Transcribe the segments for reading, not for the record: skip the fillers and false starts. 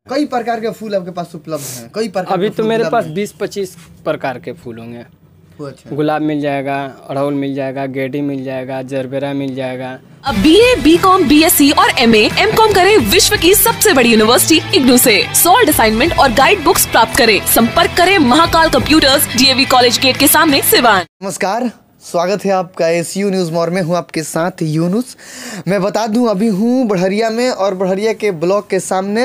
कई प्रकार के फूल आपके पास उपलब्ध हैं? कई प्रकार अभी तो मेरे पास 20-25 प्रकार के फूल होंगे। अच्छा। गुलाब मिल जाएगा, अड़हुल मिल जाएगा, गेंडी मिल जाएगा, जरबेरा मिल जाएगा। अब BA, BCom, BSc और MA, MCom करें विश्व की सबसे बड़ी यूनिवर्सिटी इग्नू से। सॉल्ड असाइनमेंट और गाइड बुक्स प्राप्त करें। संपर्क करें Mahakal computers, DAV college gate के सामने, सिवान। नमस्कार, स्वागत है आपका SU न्यूज़ मोर में। हूँ आपके साथ यूनुस। मैं बता दूं अभी हूँ बढ़हरिया में, और बढ़हरिया के ब्लॉक के सामने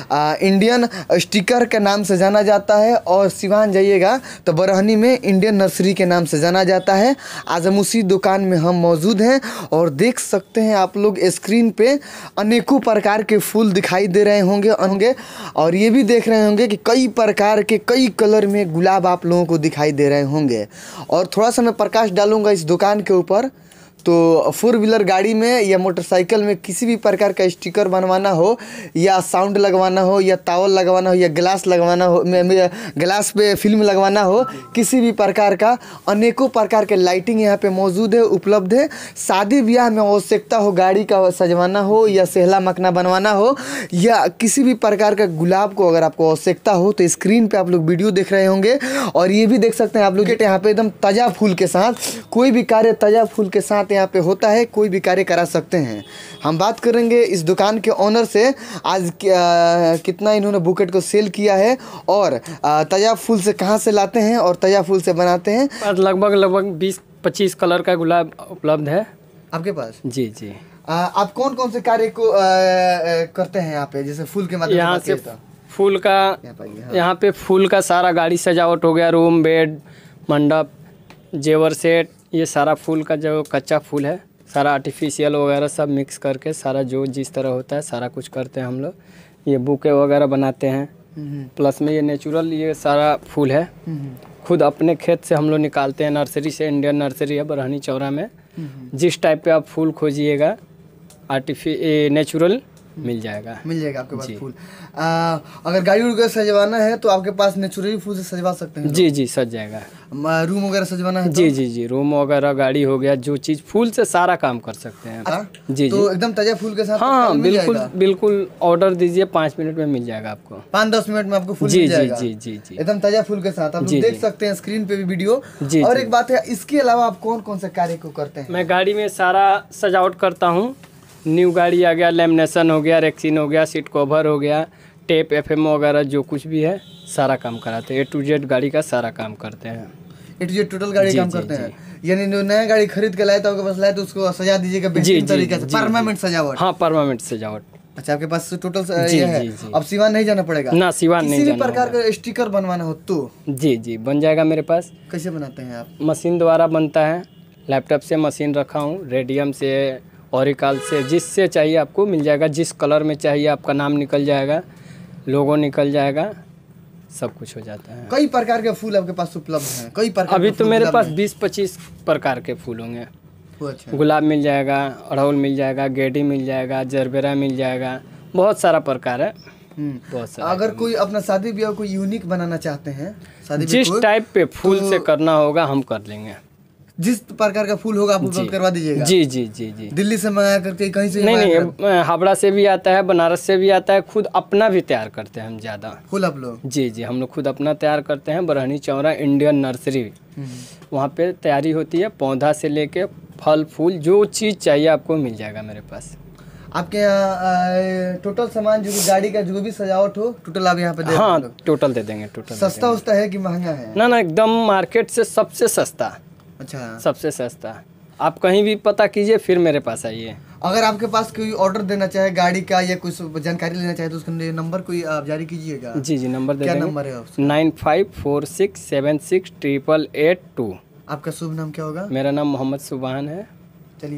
इंडियन स्टिकर के नाम से जाना जाता है, और सिवान जाइएगा तो बरहनी में इंडियन नर्सरी के नाम से जाना जाता है। आज हम उसी दुकान में हम मौजूद हैं, और देख सकते हैं आप लोग स्क्रीन पे अनेकों प्रकार के फूल दिखाई दे रहे होंगे और ये भी देख रहे होंगे कि कई प्रकार के कई कलर में गुलाब आप लोगों को दिखाई दे रहे होंगे। और थोड़ा सा मैं प्रकाश डालूंगा इस दुकान के ऊपर, तो 4 व्हीलर गाड़ी में या मोटरसाइकिल में किसी भी प्रकार का स्टिकर बनवाना हो, या साउंड लगवाना हो, या टावल लगवाना हो, या ग्लास लगवाना हो, ग्लास पे फिल्म लगवाना हो, किसी भी प्रकार का अनेकों प्रकार के लाइटिंग यहाँ पे मौजूद है, उपलब्ध है। शादी ब्याह में आवश्यकता हो, गाड़ी का सजवाना हो, या सहला मखना बनवाना हो, या किसी भी प्रकार का गुलाब को अगर आपको आवश्यकता हो, तो स्क्रीन पर आप लोग वीडियो देख रहे होंगे। और ये भी देख सकते हैं आप लोग यहाँ पे एकदम ताज़ा फूल के साथ, कोई भी कार्य ताज़ा फूल के साथ यहाँ पे होता है, कोई भी कार्य करा सकते हैं। हम बात करेंगे इस दुकान के ओनर से, आज कितना इन्होंने बुकेट को सेल किया है, और ताज़ा फूल से कहाँ से लाते हैं और ताज़ा फूल से बनाते हैं। लगभग 20-25 कलर का गुलाब उपलब्ध है आपके पास? जी जी। आप कौन कौन से कार्य को करते हैं यहाँ पे, जैसे फूल के माध्यम यहाँ से फूल का, यहाँ पे फूल का सारा गाड़ी सजावट हो गया, रूम, बेड, मंडप, जेवर सेट, ये सारा फूल का जो कच्चा फूल है, सारा आर्टिफिशियल वगैरह सब मिक्स करके सारा जो जिस तरह होता है सारा कुछ करते हैं हम लोग। ये बुके वगैरह बनाते हैं, प्लस में ये नेचुरल ये सारा फूल है, खुद अपने खेत से हम लोग निकालते हैं, नर्सरी से। इंडियन नर्सरी है बरहनी चौरा में। जिस टाइप पे आप फूल खोजिएगा नेचुरल मिल जाएगा आपके पास फूल। अगर गाड़ी वगैरह सजवाना है तो आपके पास नेचुरली फूल से सजवा सकते हैं? जी सज जाएगा। रूम वगैरह सजवाना है तो? जी रूम वगैरह, गाड़ी हो गया, जो चीज़ फूल से सारा काम कर सकते हैं। जी तो एकदम ताज़ा फूल के साथ? हाँ बिल्कुल ऑर्डर दीजिए, 5 मिनट में मिल जाएगा आपको। 5-10 मिनट में आपको फूल मिल जाएगा? जी एकदम ताज़ा फूल के साथ। आप देख सकते हैं स्क्रीन पे भी वीडियो। और एक बात है, इसके अलावा आप कौन कौन से कार्य को करते हैं? मैं गाड़ी में सारा सजावट करता हूँ। न्यू गाड़ी आ गया, लेमिनेशन हो गया, रेक्सिन हो गया, सीट कवर हो गया, टेप FM वगैरह जो कुछ भी है सारा काम कराते हैं। A to Z गाड़ी का सारा काम करते हैं। A to Z टोटल गाड़ी काम करते हैं। यानी नया गाड़ी खरीद के लाए तो आपके पास लाए तो उसको सजा दीजिएगा बेहतरीन तरीके से, परमानेंट सजावट? हाँ परमानेंट सजावट। अच्छा, आपके पास टोटल ये है। अब सिवान नहीं जाना पड़ेगा? ना सिवान नहीं जाना। किसी भी प्रकार का स्टिकर बनवाना हो तो? जी बन जाएगा मेरे पास। कैसे बनाते हैं आप? मशीन द्वारा बनता है, लैपटॉप से मशीन रखा हूँ, रेडियम से, ऑरिकल से, जिससे चाहिए आपको मिल जाएगा। जिस कलर में चाहिए आपका नाम निकल जाएगा, लोगो निकल जाएगा, सब कुछ हो जाता है। कई प्रकार के फूल आपके पास उपलब्ध हैं? कई प्रकार? अभी तो मेरे पास 20-25 प्रकार के फूल होंगे। अच्छा। गुलाब मिल जाएगा, अड़हुल मिल जाएगा, गेंडी मिल जाएगा, जरबेरा मिल जाएगा, बहुत सारा प्रकार है। बहुत सारा। अगर कोई अपना शादी ब्याह को यूनिक बनाना चाहते हैं, जिस टाइप पे फूल से करना होगा हम कर लेंगे। जिस प्रकार का फूल होगा आप उपलब्ध करवा दीजिएगा? जी। दिल्ली से मंगा करके कहीं से? नहीं, हावड़ा से भी आता है, बनारस से भी आता है, खुद अपना भी तैयार करते हैं हम ज़्यादा फूल आप लोग? जी हम लोग खुद अपना तैयार करते हैं। बरहनी चौरा इंडियन नर्सरी, वहाँ पे तैयारी होती है, पौधा से लेके फल फूल जो चीज़ चाहिए आपको मिल जाएगा मेरे पास। आपके यहाँ टोटल सामान जो गाड़ी का जो भी सजावट हो टोटल आप यहाँ पे दे? हाँ टोटल दे देंगे। टोटल सस्ता उस्ता है कि महंगा है? ना एकदम मार्केट से सबसे सस्ता। अच्छा, सबसे सस्ता। आप कहीं भी पता कीजिए, फिर मेरे पास आइए। अगर आपके पास कोई ऑर्डर देना चाहे गाड़ी का या कुछ जानकारी लेना चाहे तो उसका नंबर कोई आप जारी कीजिएगा? जी नंबर दे देंगे। क्या नंबर है? 9546768882। आपका शुभ नाम क्या होगा? मेरा नाम मोहम्मद सुभान है।